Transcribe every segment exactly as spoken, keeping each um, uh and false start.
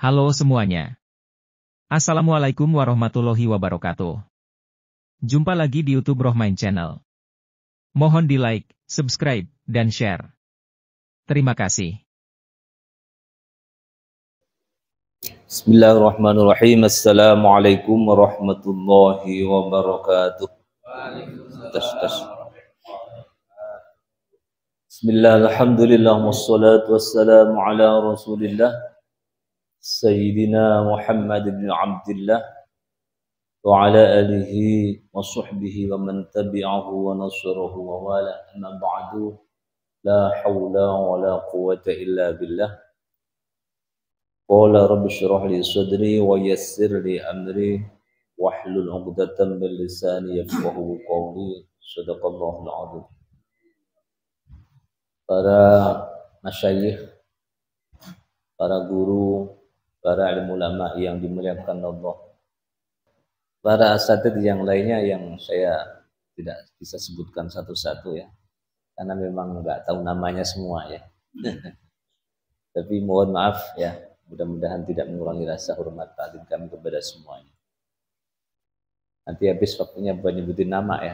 Halo semuanya. Assalamualaikum warahmatullahi wabarakatuh. Jumpa lagi di YouTube Rohmain Channel. Mohon di like, subscribe, dan share. Terima kasih. Bismillahirrahmanirrahim. Assalamualaikum warahmatullahi wabarakatuh. Tes, tes. Bismillah, alhamdulillah, wassalatu wassalamu ala rasulillah Sayyidina Muhammad ibn Abdullah wa ala alihi wa sahbihi wa man tabi'ahu wa nasarahu wa wala, amma ba'du. La hawla wa la quwwata illa billah. Qala rabbi shrah li sadri wa yassir li amri wahlul 'uqdatam min lisani yafqahu qawli. Shadaqallahul 'azim. Para masyayikh, para guru, para ilmu ulama yang dimuliakan Allah, para asatidz yang lainnya yang saya tidak bisa sebutkan satu-satu ya, karena memang nggak tahu namanya semua ya. Tapi mohon maaf ya, mudah-mudahan tidak mengurangi rasa hormat ta'zim kami kepada semuanya. Nanti habis waktunya buat nyebutin nama ya.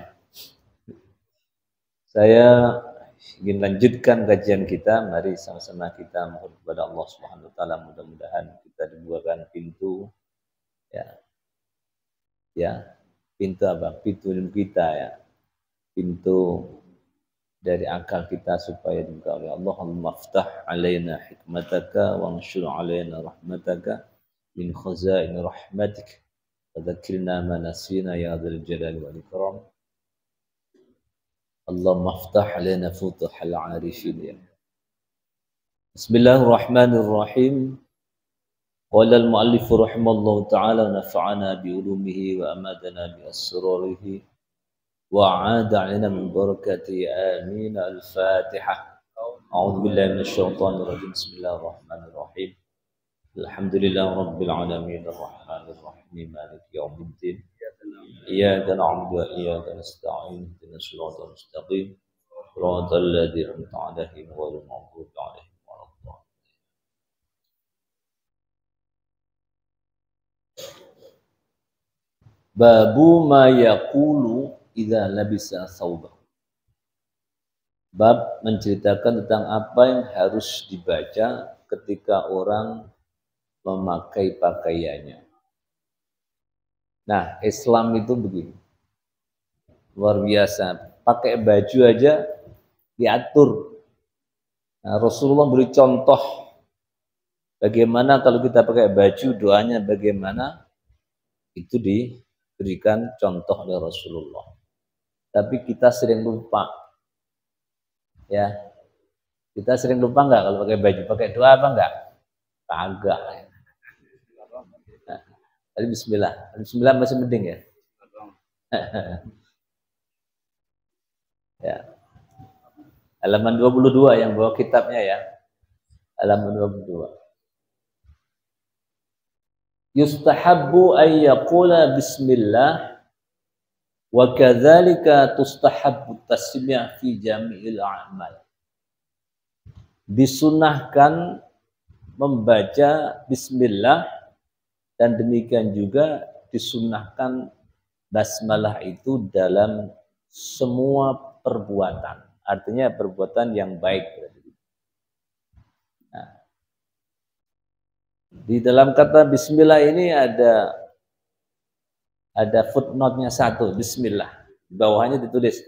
Saya ingin lanjutkan kajian kita. Mari sama-sama kita mohon kepada Allah Subhanahu wa taala, mudah-mudahan kita dibukakan pintu ya. Ya, pintu apa? Pintu ilmu kita ya. Pintu dari akal kita supaya dibuka oleh Allah. Allahumma aftah alaina hikmataka wa anshur alaina rahmataka min khazain rahmatik wa dzakirna ma nasina ya dzal jalali wal ikram. Allahumma aftah alaina futuhal arifin ya. Bismillahirrahmanirrahim. Qala al-muallif rahimallahu ta'ala nafa'ana bi ulumihi wa amadana bi asrarihi وعاد علينا من بركته آمين. الفاتحة. أعوذ بالله من الشيطان الرجيم. بسم الله الرحمن الرحيم. الحمد لله رب العالمين الرحمن الرحيم مالك يوم الدين إياك نعبد وإياك نستعين اهدنا الصراط المستقيم صراط الذين أنعمت عليهم غير المغضوب عليهم ولا الضالين. Babu ma yaqulu idza labisa thawbah. Bab menceritakan tentang apa yang harus dibaca ketika orang memakai pakaiannya. Nah, Islam itu begini. Luar biasa. Pakai baju aja diatur. Nah, Rasulullah beri contoh bagaimana kalau kita pakai baju, doanya bagaimana, itu diberikan contoh oleh Rasulullah. Tapi kita sering lupa, ya. Kita sering lupa nggak kalau pakai baju, pakai doa apa enggak? Kagak. Nah, tadi Bismillah, Bismillah masih mending ya. Ya. Halaman dua puluh dua yang bawa kitabnya ya. Halaman dua puluh dua. Yustahabbu ay yaqula bismillah. Wa kadzalika tustahabbu tasmi' fi jami'il a'mal. Disunahkan membaca bismillah dan demikian juga disunahkan basmalah itu dalam semua perbuatan. Artinya perbuatan yang baik. Nah, di dalam kata bismillah ini ada Ada footnote-nya satu, bismillah. Di bawahnya ditulis.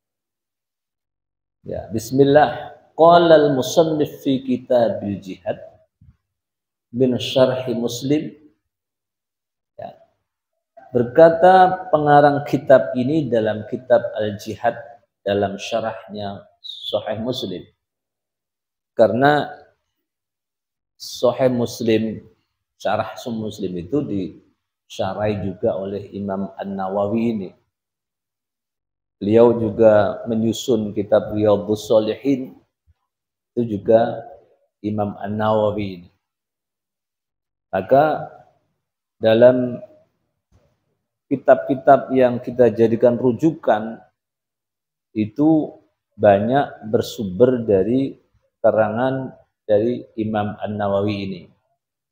Ya, bismillah. Qala al-musannif fi kitabil jihad bin syarhi Muslim. Ya. Berkata pengarang kitab ini dalam kitab Al-Jihad dalam syarahnya Sahih Muslim. Karena Sahih Muslim, syarah Muslim itu di syarah juga oleh Imam An-Nawawi ini. Beliau juga menyusun kitab Riyadhus Shalihin, itu juga Imam An-Nawawi ini. Maka dalam kitab-kitab yang kita jadikan rujukan itu banyak bersumber dari keterangan dari Imam An-Nawawi ini.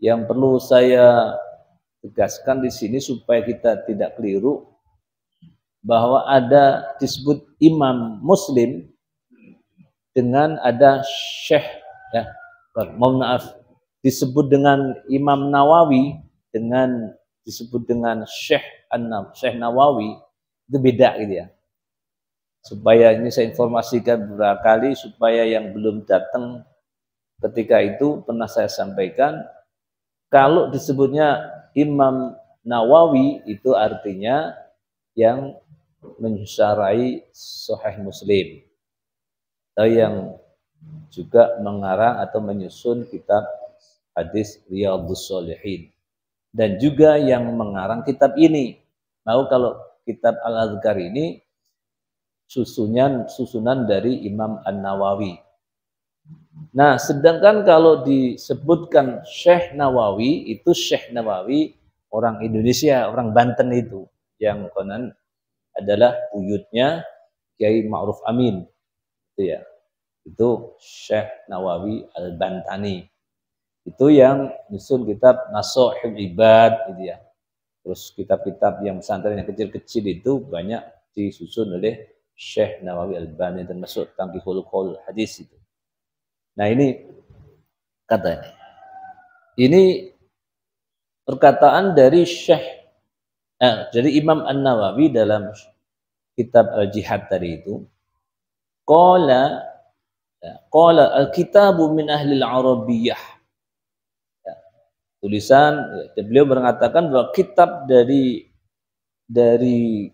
yang perlu saya tegaskan di sini supaya kita tidak keliru, bahwa ada disebut imam Muslim dengan ada syekh, ya, mohon maaf, disebut dengan Imam Nawawi dengan disebut dengan Syekh An-Nawawi, Syekh Nawawi, itu beda gitu ya. Supaya ini saya informasikan beberapa kali supaya yang belum datang ketika itu pernah saya sampaikan, kalau disebutnya Imam Nawawi itu artinya yang mensyarahi Sahih Muslim, atau yang juga mengarang atau menyusun kitab hadis Riyadhus Shalihin, dan juga yang mengarang kitab ini. Mau kalau kitab Al-Adhkar ini susunan susunan dari Imam An-Nawawi. Nah, sedangkan kalau disebutkan Syekh Nawawi, itu Syekh Nawawi orang Indonesia, orang Banten itu, yang konon adalah buyutnya Kiai Ma'ruf Amin, itu ya. Itu Syekh Nawawi Al-Bantani. Itu yang nyusun kitab Nasuhul Ibad gitu ya. Terus kitab-kitab yang pesantren yang kecil-kecil itu banyak disusun oleh Syekh Nawawi Al-Bantani, termasuk Tanqihul Qaul Hadis itu. Nah, ini katanya. Ini perkataan dari Syekh eh, dari Imam An-Nawawi dalam kitab Al-Jihad tadi itu. Qala Qala al-kitabu min ahli al-Arabiyyah. Ya, tulisan ya, beliau mengatakan bahwa kitab dari dari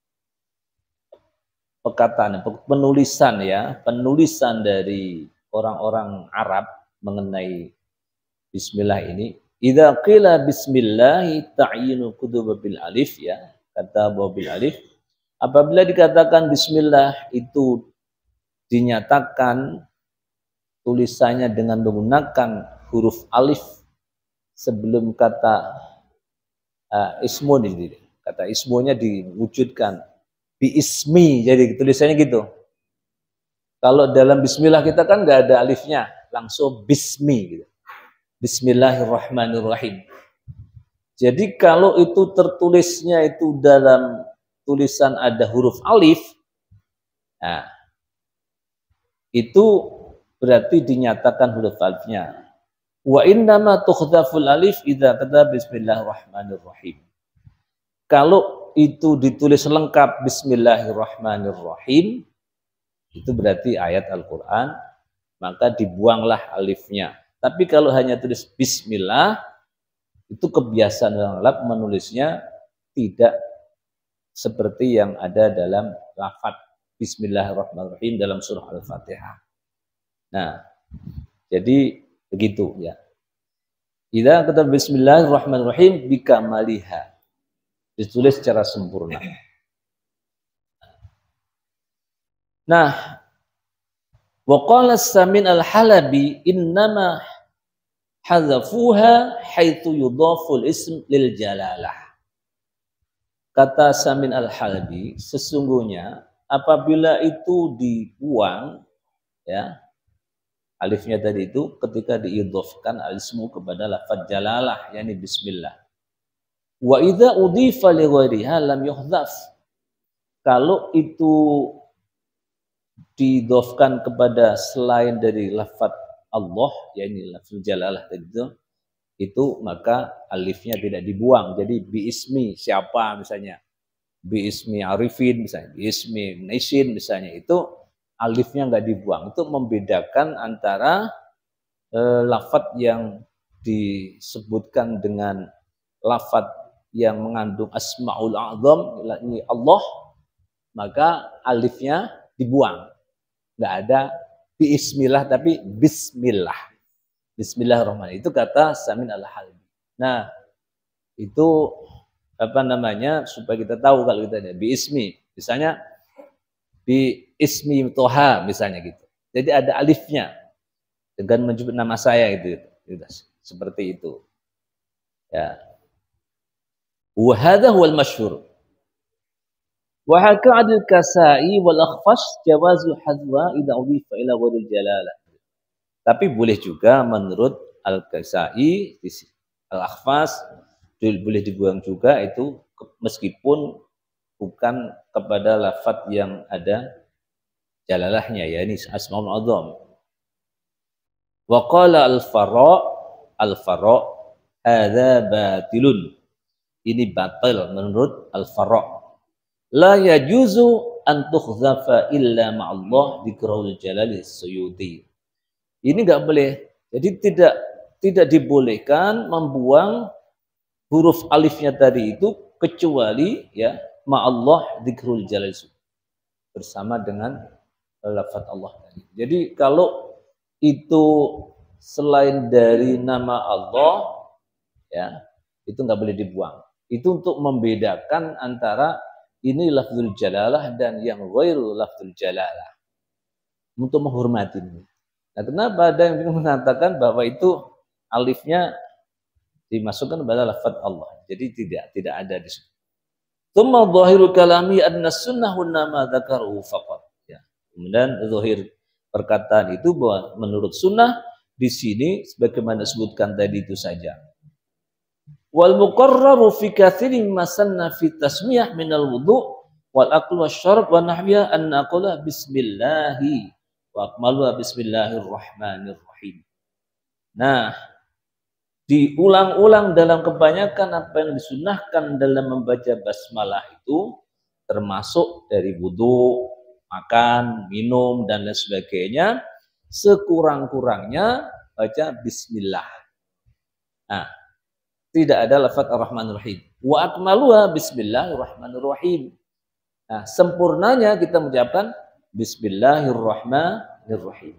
perkataan penulisan ya, penulisan dari orang-orang Arab mengenai bismillah ini, idza qila bismillah ta'yinu kutub bil alif ya, kata bil alif, apabila dikatakan bismillah itu dinyatakan tulisannya dengan menggunakan huruf alif sebelum kata uh, ismu ini, kata ismunya diwujudkan bi ismi, jadi tulisannya gitu. Kalau dalam bismillah kita kan nggak ada alifnya, langsung bismi gitu. Bismillahirrahmanirrahim. Jadi kalau itu tertulisnya itu dalam tulisan ada huruf alif, nah itu berarti dinyatakan huruf alifnya. Wa innama tukhdaful alif idza kata bismillahirrahmanirrahim. Kalau itu ditulis lengkap bismillahirrahmanirrahim, itu berarti ayat Al-Qur'an, maka dibuanglah alifnya. Tapi kalau hanya tulis bismillah, itu kebiasaan orang Arab menulisnya tidak seperti yang ada dalam lafaz Bismillahirrahmanirrahim dalam surah Al-Fatihah. Nah, jadi begitu ya. Idza kata Bismillahirrahmanirrahim bikamaliha, ditulis secara sempurna. Nah, wa qala Samin Al-Halabi innama hadzafuha haitsu yudhaful ism lil jalalah. Kata Samin Al-Halabi, sesungguhnya apabila itu dibuang ya, alifnya tadi itu ketika diidhofkan al-ismu kepada lafaz jalalah, yakni bismillah. Wa idza udhifa li ghairiha lam yuhdhaf. Kalau itu diidhofkan kepada selain dari lafaz Allah, yakni lafaz jalalah tadi itu, itu maka alifnya tidak dibuang. Jadi bi ismi siapa misalnya, bi ismi Arifin misalnya, bi ismi Naisin misalnya, itu alifnya nggak dibuang. Itu membedakan antara eh, lafaz yang disebutkan dengan lafaz yang mengandung asmaul a'zam, ini Allah, maka alifnya dibuang. Nggak ada bi ismillah tapi bismillah. Bismillahirrahmanirrahim. Itu kata Samin Al-Halabi. Nah, itu apa namanya, supaya kita tahu kalau kita ada bi ismi, misalnya bi ismi Toha misalnya gitu. Jadi ada alifnya dengan menyebut nama saya itu, gitu. Seperti itu. Ya. Wa hadha huwal masyhur. Wa haka al-Kasai wal Akhfash jawazu hadwa idza udhifa ila ghairil jalalah. Tapi boleh juga menurut Al-Kasai Al-akhfas boleh dibuang juga itu meskipun bukan kepada lafadz yang ada jalalahnya, ya ini asmaul adzam. Wa qala al-fara al-fara hadza batilun. Ini batil menurut al-fara. La yajuzu an tukhzafa illa ma'allah dzikrul jalali suyuti. Ini enggak boleh. Jadi tidak tidak dibolehkan membuang huruf alifnya tadi itu kecuali ya ma'allah dzikrul jalal bersama dengan lafaz Allah tadi. Jadi kalau itu selain dari nama Allah ya itu nggak boleh dibuang. Itu untuk membedakan antara ini lafzul jalalah dan yang ghairu lafzul jalalah. Untuk menghormati. Nah, kenapa ada yang mengatakan bahwa itu alifnya dimasukkan kepada lafaz Allah. Jadi tidak tidak ada di situ. Tsumma dhahirul kalami anna sunnah nama dzakaruhu faqat. Ya. Kemudian zahir perkataan itu bahwa menurut sunnah di sini sebagaimana disebutkan tadi itu saja. Wal muqarraru fi katsirin ma sanna fi tasmiyah minal wudu wal aqlu wasyarab wa nahwiha an naqula bismillah wa akmalu bismillahirrahmanirrahim. Nah, diulang-ulang dalam kebanyakan apa yang disunnahkan dalam membaca basmalah itu termasuk dari wudu, makan, minum dan lain sebagainya, sekurang-kurangnya baca bismillah. Nah, tidak ada lafaz ar-rahmanir-rahim. Wa akmaluha bismillahirrahmanirrahim. Nah, sempurnanya kita mengucapkan bismillahirrahmanirrahim.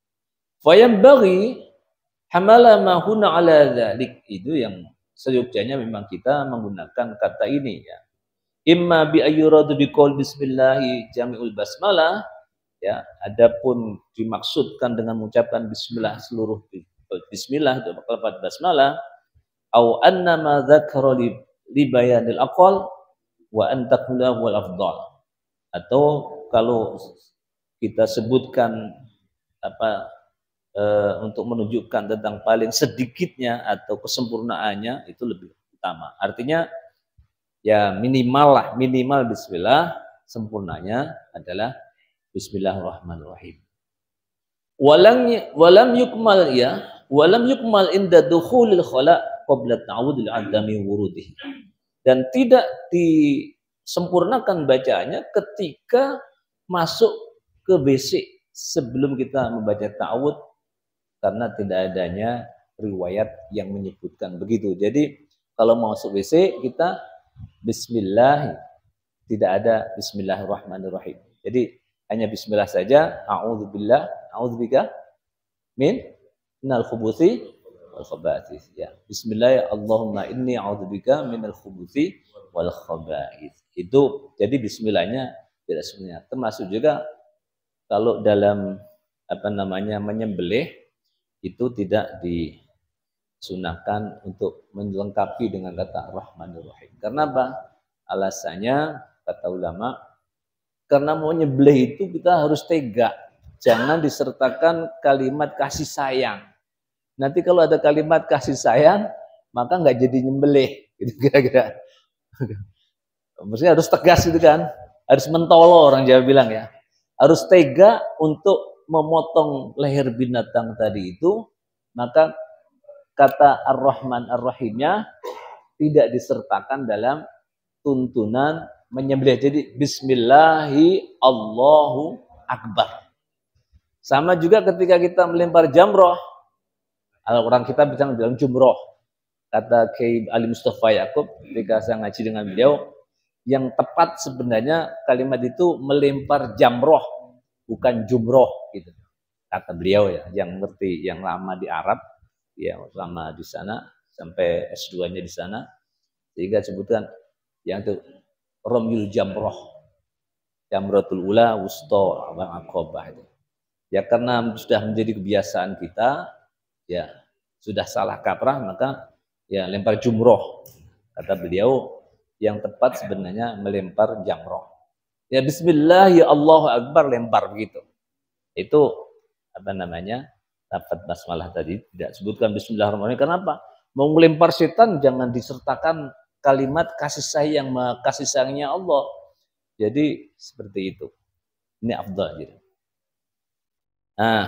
Fayambaghi hamala ma huna ala dzalik, itu yang seyogyanya memang kita menggunakan kata ini ya. Imma bi ayyuradu biqaul bismillahi jami'ul basmalah ya, adapun dimaksudkan dengan mengucapkan bismillah seluruh bismillah itu lafaz basmalah au anna ma dzakara li bayanil aqwal wa an taqula wal afdal, atau kalau kita sebutkan apa e, untuk menunjukkan tentang paling sedikitnya atau kesempurnaannya itu lebih utama. Artinya ya minimal lah, minimal bismillah, sempurnanya adalah bismillahirrahmanirrahim. Walam walam yukmal ya, walam yukmal inda dukhulil khala qabla ta'awudil adami wurudihi. Dan tidak disempurnakan bacaannya ketika masuk ke B C sebelum kita membaca ta'awud, karena tidak adanya riwayat yang menyebutkan begitu. Jadi kalau mau masuk B C kita bismillah, tidak ada bismillahirrahmanirrahim. Jadi hanya bismillah saja, a'udzubillah, a'udzubika min minal khubuthi wal khaba'ith. Ya, bismillah, Allahumma inni a'udzubika minal khubuthi wal khaba'ith. Itu jadi bismillahnya tidak sebenarnya. Termasuk juga kalau dalam apa namanya menyembelih itu tidak disunahkan untuk melengkapi dengan kata Rahmanir Rahim. Karena apa? Alasannya kata ulama, karena mau nyembelih itu kita harus tega. Jangan disertakan kalimat kasih sayang. Nanti kalau ada kalimat kasih sayang, maka nggak jadi nyembelih. Gitu kira-kira. Maksudnya harus tegas itu kan. Harus mentolo orang Jawa bilang ya. Harus tega untuk memotong leher binatang tadi itu, maka kata Ar-Rahman Ar-Rahimnya tidak disertakan dalam tuntunan menyembelih. Jadi bismillahi Allahu Akbar. Sama juga ketika kita melempar jamroh, orang kita bilang dalam jumroh. Kata Kiai Ali Mustafa Yaakob ketika saya ngaji dengan beliau, yang tepat sebenarnya kalimat itu melempar jamroh, bukan jumroh gitu. Kata beliau ya, yang ngerti, yang lama di Arab, yang lama di sana sampai S dua-nya di sana, sehingga sebutkan yang itu Romyul Jamroh, Jamrotul Ula, Wusto, Abang Aqobah itu. Ya karena sudah menjadi kebiasaan kita, ya sudah salah kaprah, maka ya lempar jumroh. Kata beliau, yang tepat sebenarnya melempar jamroh. Ya Bismillah, ya Allahu Akbar, lempar begitu. Itu apa namanya? Lafaz basmalah tadi tidak sebutkan Bismillahirrahmanirrahim. Kenapa? Mau melempar setan jangan disertakan kalimat kasih sayang, kasih sayangnya Allah. Jadi seperti itu. Ini afdal gitu. Nah,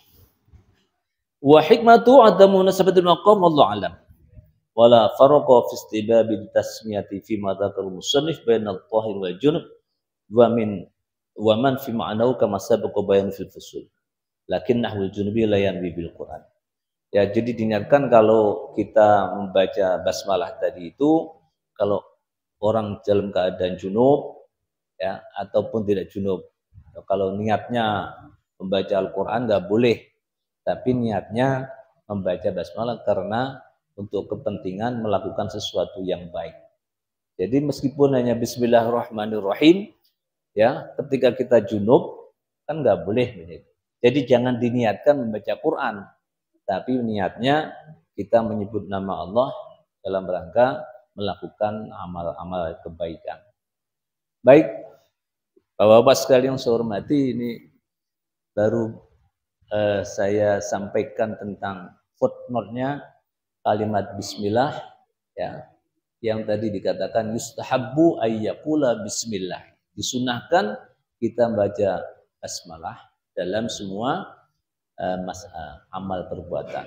wa hikmatu adamu nasabatul maqam wallahu alam. Wala farqa fi istibabil tasmiyati fi madakal musannif bainal tahir wal junub wa min wa man fi ma'nahu kama sabaqa bayan fil fusul. Lakin nahwul junubi la yanwi bil Quran. Ya, jadi diingatkan kalau kita membaca basmalah tadi itu, kalau orang dalam keadaan junub, ya, ataupun tidak junub. Kalau niatnya membaca Al-Quran nggak boleh, tapi niatnya membaca basmalah karena untuk kepentingan melakukan sesuatu yang baik. Jadi meskipun hanya Bismillahirrahmanirrahim, ya, ketika kita junub kan nggak boleh. Jadi jangan diniatkan membaca Quran. Tapi niatnya kita menyebut nama Allah dalam rangka melakukan amal-amal kebaikan. Baik, Bapak-bapak sekalian saya hormati, ini baru eh, saya sampaikan tentang footnote-nya kalimat bismillah, ya, yang tadi dikatakan yustahabbu ayyakula bismillah. Disunahkan kita baca basmalah dalam semua Uh, mas, uh, amal perbuatan.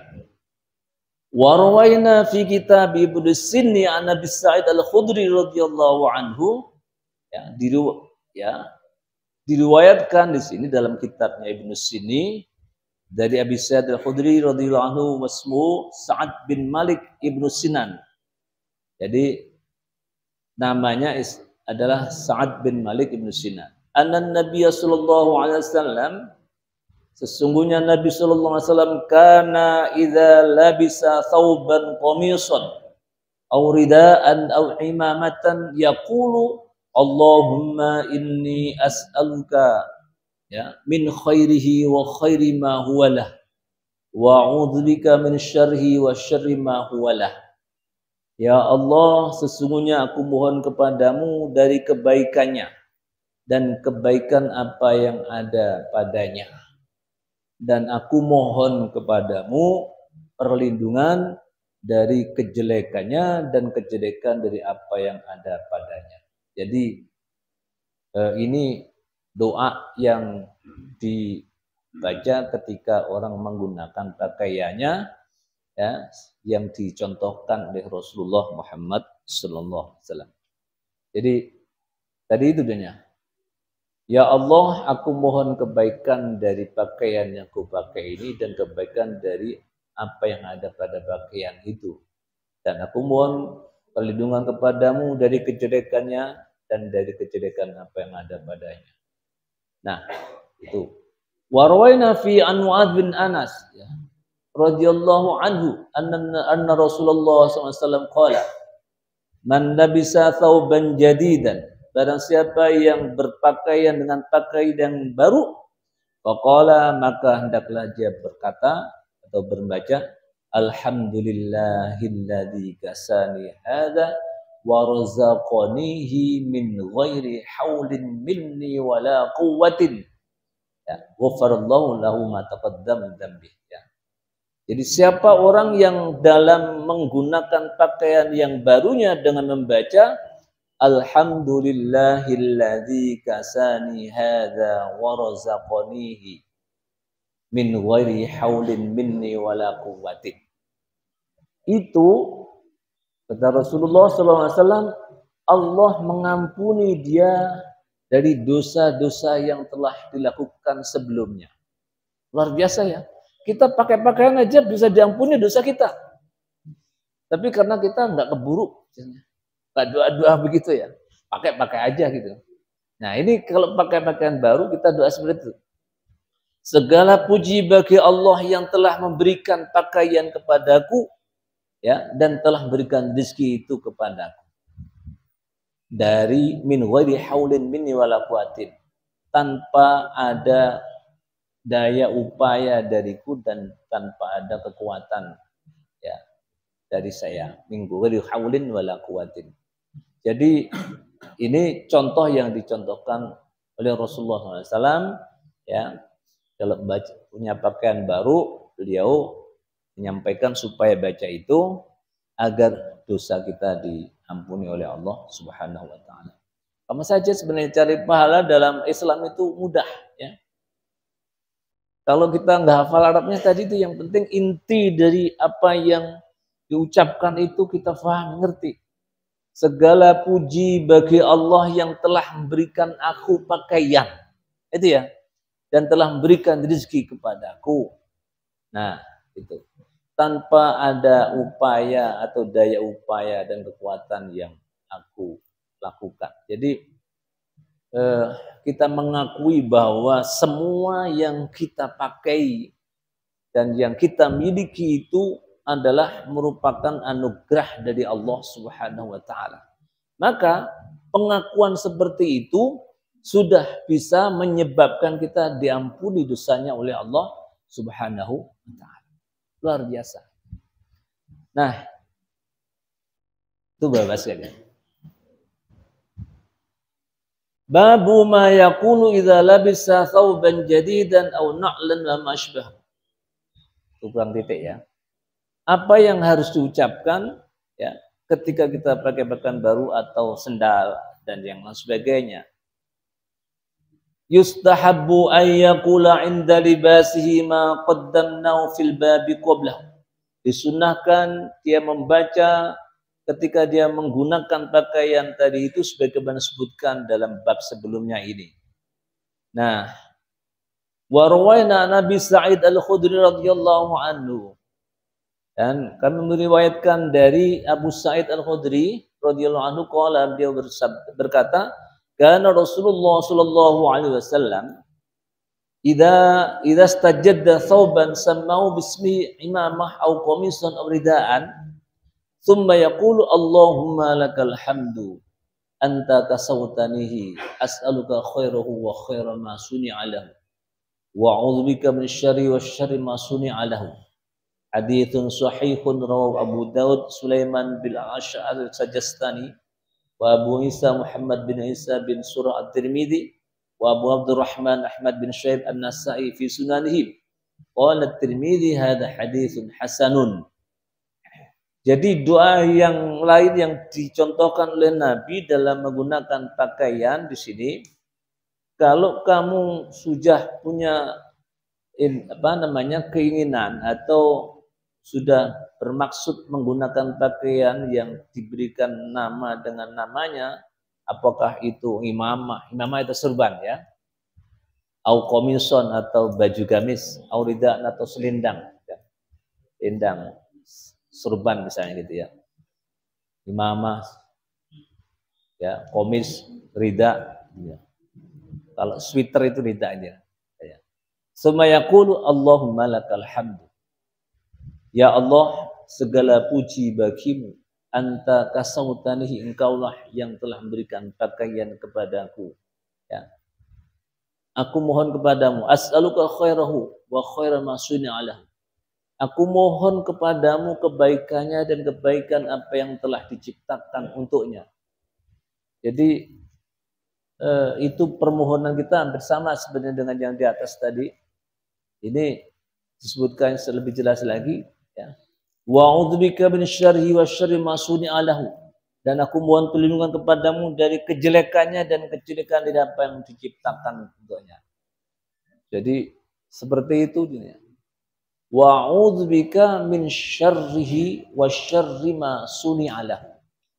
Wa rawaina fi kitab Ibnu Sinni an Abi Sa'id Al-Khudri radhiyallahu anhu, ya, diru, ya, diriwayatkan di sini dalam kitabnya Ibnu Sinni dari Abi Sa'id Al-Khudri radhiyallahu anhu wasmu Sa'ad bin Malik Ibnu Sinan. Jadi namanya is, adalah Sa'ad bin Malik Ibnu Sinan. Anna Nabiy sallallahu alaihi wasallam, sesungguhnya Nabi sallallahu alaihi wasallam kana idza labisa thawban qamisan aw ridaan aw imamatan yaqulu Allahumma inni as'aluka, ya, min khairihi wa khairi ma huwa lah wa a'udzubika min syarrihi wa syarri ma huwa lah. Ya Allah, sesungguhnya aku mohon kepadamu dari kebaikannya dan kebaikan apa yang ada padanya. Dan aku mohon kepadamu perlindungan dari kejelekannya dan kejelekan dari apa yang ada padanya. Jadi eh, ini doa yang dibaca ketika orang menggunakan pakaiannya, ya, yang dicontohkan oleh Rasulullah Muhammad sallallahu alaihi wasallam. Jadi tadi itu dia. Ya Allah, aku mohon kebaikan dari pakaian yang aku pakai ini dan kebaikan dari apa yang ada pada pakaian itu. Dan aku mohon perlindungan kepadamu dari kejelekannya dan dari kejelekan apa yang ada padanya. Nah, itu. Warwaina fi an Mu'adz bin Anas, ya, radhiyallahu anhu anna anna Rasulullah sallallahu alaihi wasallam qala man labisa thawban jadidan, barang siapa yang berpakaian dengan pakaian yang baru, faqala, maka hendaklah dia berkata atau berbaca alhamdulillahilladzi kasani hadza wa razaqanihi min ghairi haulin minni wala quwwatin, ya, ghafarallahu lahu ma taqaddama dzambi, ya. Jadi siapa orang yang dalam menggunakan pakaian yang barunya dengan membaca alhamdulillahilladzi kasani hadza wa razaqanihi min ghairi haulin minni wala quwwatin, itu kata Rasulullah sallallahu alaihi wasallam, Allah mengampuni dia dari dosa-dosa yang telah dilakukan sebelumnya. Luar biasa, ya. Kita pakai pakaian aja bisa diampuni dosa kita. Tapi karena kita nggak keburu, nggak doa-doa begitu, ya, pakai-pakai aja gitu. Nah, ini kalau pakai pakaian baru kita doa seperti itu. Segala puji bagi Allah yang telah memberikan pakaian kepadaku, ya, dan telah berikan rezeki itu kepadaku dari min ghairi haulin minni wala quwwatin, tanpa ada daya upaya dariku dan tanpa ada kekuatan, ya, dari saya, min ghairi haulin wala quwwatin. Jadi ini contoh yang dicontohkan oleh Rasulullah sallallahu alaihi wasallam, ya, kalau baca, punya pakaian baru, beliau menyampaikan supaya baca itu agar dosa kita diampuni oleh Allah Subhanahu wa taala. Sama saja sebenarnya cari pahala dalam Islam itu mudah ya. Kalau kita nggak hafal Arabnya tadi itu yang penting inti dari apa yang diucapkan itu kita paham, ngerti. Segala puji bagi Allah yang telah memberikan aku pakaian. Itu ya. Dan telah memberikan rezeki kepadaku. Nah, itu. Tanpa ada upaya atau daya upaya dan kekuatan yang aku lakukan. Jadi eh, kita mengakui bahwa semua yang kita pakai dan yang kita miliki itu adalah merupakan anugerah dari Allah Subhanahu wa taala. Maka pengakuan seperti itu sudah bisa menyebabkan kita diampuni dosanya oleh Allah Subhanahu wa taala. Luar biasa. Nah, itu Bapak sekalian. Babu ma yaqulu idza labisa thawban jadidan aw na'lan wa ma asbah. Itu kurang titik ya. Apa yang harus diucapkan ya ketika kita pakai pakaian baru atau sendal dan yang lain sebagainya. Yustahabbu an yaqula 'inda libasihi ma qaddamnahu fil babi qablahu. Disunahkan dia membaca ketika dia menggunakan pakaian tadi itu sebagaimana disebutkan dalam bab sebelumnya ini. Nah, wa rawaina Nabi Sa'id Al-Khudri radhiyallahu anhu. Dan kami meriwayatkan dari Abu Sa'id Al-Khudri radhiyallahu anhu qala beliau berkata, kana Rasulullah sallallahu alaihi wasallam idza idza istajadda thawban samau bismi imamah aw qamisan aw ridaan thumma yaqulu Allahumma lakal hamdu anta kasawtanihi as'aluka khairahu wa khaira ma suni'a lahu wa a'udzubika min syarri wa syarri ma suni'a lahu. Hadithun sahihun rawahu Abu Daud Sulaiman bin Ash'ar al-Sajastani wa Abu Isa Muhammad bin Isa bin Surah At-Tirmidzi wa Abu Abdurrahman Ahmad bin Syaib An-Nasa'i fi sunanihi. Qala At-Tirmidzi hadha haditsun hasanun. Jadi doa yang lain yang dicontohkan oleh Nabi dalam menggunakan pakaian di sini, kalau kamu sudah punya apa namanya keinginan atau sudah bermaksud menggunakan pakaian yang diberikan nama dengan namanya, apakah itu imamah, imamah itu serban ya, au komison atau baju gamis, au ridaan atau selendang, ya. Selendang, serban misalnya gitu ya, imamah, ya, komis, rida, ya. Kalau sweater itu rida aja. Ya. Summa yaqulu Allahumma lakal hamdu. Ya Allah, segala puji bagimu. Anta kasautanihi, engkaulah yang telah memberikan pakaian kepadaku. Ya. Aku mohon kepadamu. As'aluka khairahu wa khaira ma suni'alahu. Aku mohon kepadamu kebaikannya dan kebaikan apa yang telah diciptakan untuknya. Jadi eh, itu permohonan kita hampir sama sebenarnya dengan yang di atas tadi. Ini disebutkan lebih jelas lagi. Ya. Wa'udzubika min syarri wa syarri ma suni'alahu. Dan aku mohon perlindungan kepadamu dari kejelekannya dan kejelekan dari apa yang diciptakan untuknya. Jadi seperti itu dunia. Wa'udzubika min syarrihi wa syarri ma suni'alahu.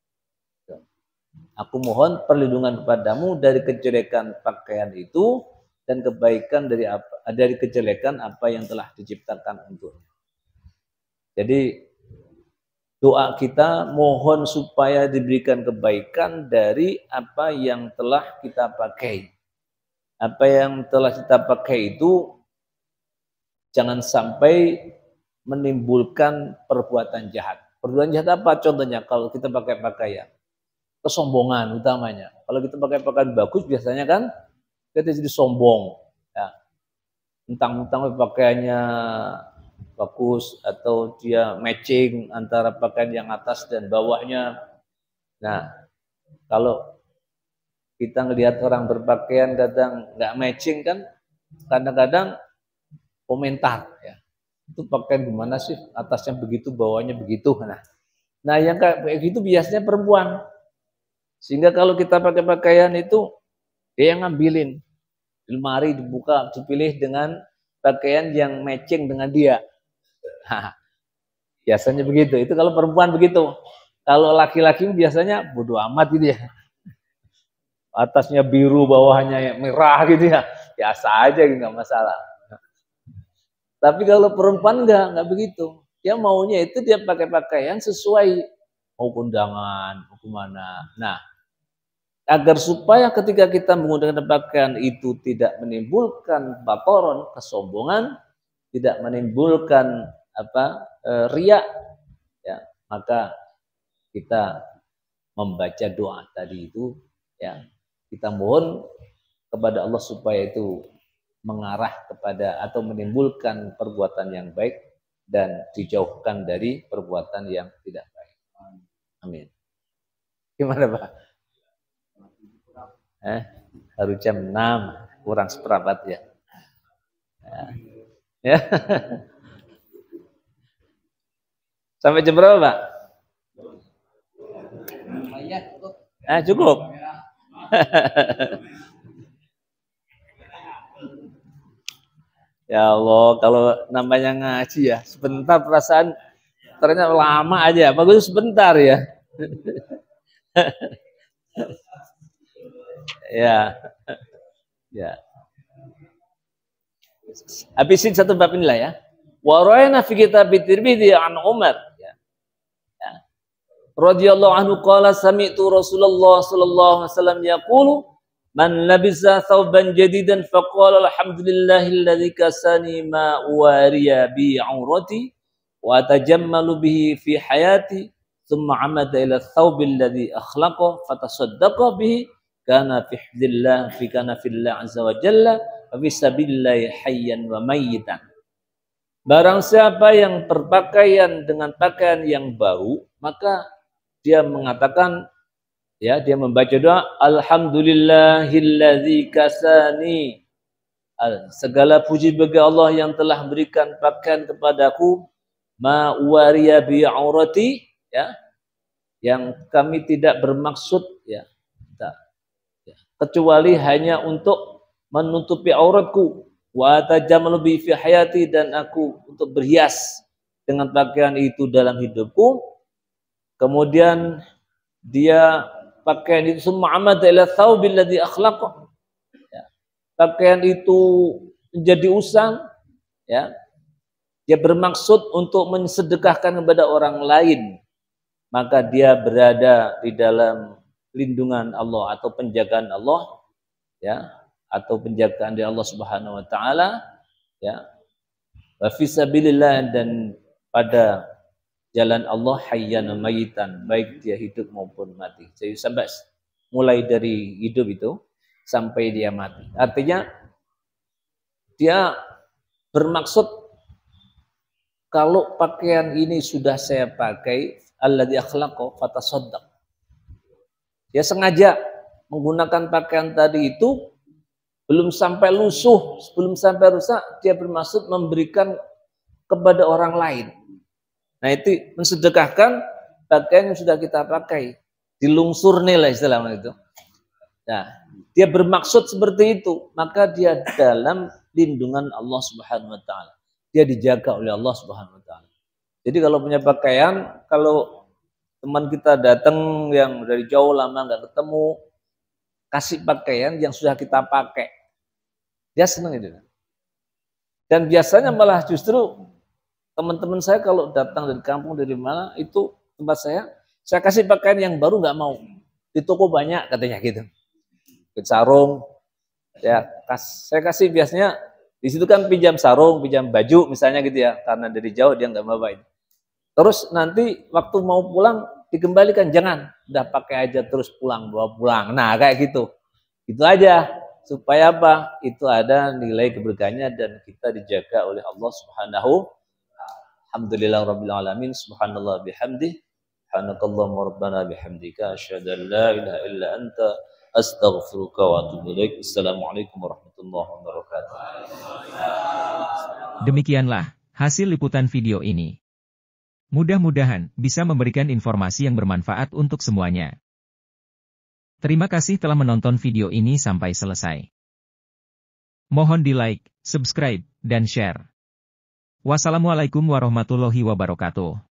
Aku mohon perlindungan kepadamu dari kejelekan pakaian itu dan kebaikan dari apa dari kejelekan apa yang telah diciptakan untuknya. Jadi doa kita mohon supaya diberikan kebaikan dari apa yang telah kita pakai. Apa yang telah kita pakai itu jangan sampai menimbulkan perbuatan jahat. Perbuatan jahat apa contohnya kalau kita pakai pakaian? Kesombongan utamanya. Kalau kita pakai pakaian bagus biasanya kan kita jadi sombong. Ya. Mentang-mentang pakaiannya bagus atau dia matching antara pakaian yang atas dan bawahnya. Nah, kalau kita ngelihat orang berpakaian kadang nggak matching kan, kadang-kadang komentar ya. Itu pakaian gimana sih? Atasnya begitu, bawahnya begitu. Nah, Nah, yang kayak gitu biasanya perempuan. Sehingga kalau kita pakai pakaian itu, dia yang ngambilin. Di lemari dibuka, dipilih dengan pakaian yang matching dengan dia. Biasanya begitu. Itu kalau perempuan begitu. Kalau laki-laki biasanya bodo amat gitu ya. Atasnya biru, bawahnya merah gitu ya. Biasa aja, nggak masalah. Tapi kalau perempuan enggak, enggak begitu. Dia maunya itu dia pakai pakaian sesuai mau kondangan, mau kemana. Nah, agar supaya ketika kita menggunakan pakaian itu tidak menimbulkan batoron, kesombongan, tidak menimbulkan apa e, riak, ya, maka kita membaca doa tadi itu, ya, kita mohon kepada Allah supaya itu mengarah kepada atau menimbulkan perbuatan yang baik dan dijauhkan dari perbuatan yang tidak baik. Amin. Gimana Pak? Eh, baru jam enam kurang seperempat ya. Ya. Ya. Sampai jam berapa Pak? Eh, cukup. Ya Allah, kalau namanya ngaji ya, sebentar perasaan ternyata lama aja, bagus sebentar ya. Ya, ya. Habisin satu bab inilah ya. Wa ra'ayna fi kitab Tirmidzi an Umar. Ya. Ya. Radhiyallahu anhu qala sami'tu Rasulullah sallallahu alaihi wasallam yaqulu man labisa thawban jadidan faqala alhamdulillahilladzi kasani ma wariya bi aurati wa tajammalu bihi fi hayati thumma amada ila thawbil ladzi akhlaqa fatasaddaqa bihi kana fi hifdzillah fi kana fillah azza wa jalla wa fi sabilillah hayyan wa mayyitan. Barang siapa yang berpakaian dengan pakaian yang baru, maka dia mengatakan, ya, dia membaca doa alhamdulillahilladzi kasani, segala puji bagi Allah yang telah berikan pakaian kepadaku ma wariya bi aurati, ya, yang kami tidak bermaksud, ya, tak, ya, kecuali hanya untuk menutupi auratku, wa tajammalu bi fi hayati, dan aku untuk berhias dengan pakaian itu dalam hidupku. Kemudian dia pakaian itu semua amada ila thawbil ladzi akhlaqa, ya, pakaian itu menjadi usang, ya, dia bermaksud untuk mensedekahkan kepada orang lain, maka dia berada di dalam lindungan Allah atau penjagaan Allah, ya, atau penjagaan dari Allah Subhanahu wa taala, ya, wa fi sabilillah, dan pada jalan Allah hayyan mayitan, baik dia hidup maupun mati. Jadi sampai mulai dari hidup itu sampai dia mati. Artinya dia bermaksud kalau pakaian ini sudah saya pakai alladzi akhlaqa fatasaddaq. Dia sengaja menggunakan pakaian tadi itu belum sampai lusuh, belum sampai rusak, dia bermaksud memberikan kepada orang lain. Nah, itu mensedekahkan pakaian yang sudah kita pakai, dilungsur nilai istilahnya itu. Nah, dia bermaksud seperti itu, maka dia dalam lindungan Allah Subhanahu wa taala. Dia dijaga oleh Allah Subhanahu wa taala. Jadi kalau punya pakaian, kalau teman kita datang yang dari jauh lama nggak ketemu, kasih pakaian yang sudah kita pakai. Dia senang itu. Dan biasanya malah justru teman-teman saya kalau datang dari kampung dari mana itu tempat saya, saya kasih pakaian yang baru nggak mau. Di toko banyak katanya gitu. Sarung, ya, kas, saya kasih biasanya di situ kan pinjam sarung, pinjam baju misalnya gitu ya, karena dari jauh dia nggak bawa itu. Terus nanti waktu mau pulang dikembalikan, jangan, udah pakai aja terus pulang, bawa pulang. Nah kayak gitu, itu aja supaya apa? Itu ada nilai keberkahannya dan kita dijaga oleh Allah Subhanahu. Alhamdulillah rabbil alamin, subhanallah bihamdih, subhanakallahumma rabbana bihamdika, asyhadu an la ilaha illa anta, astaghfiruka wa atubu ilaik. Assalamualaikum warahmatullahi wabarakatuh. Demikianlah hasil liputan video ini. Mudah-mudahan bisa memberikan informasi yang bermanfaat untuk semuanya. Terima kasih telah menonton video ini sampai selesai. Mohon di-like, subscribe, dan share. Wassalamualaikum warahmatullahi wabarakatuh.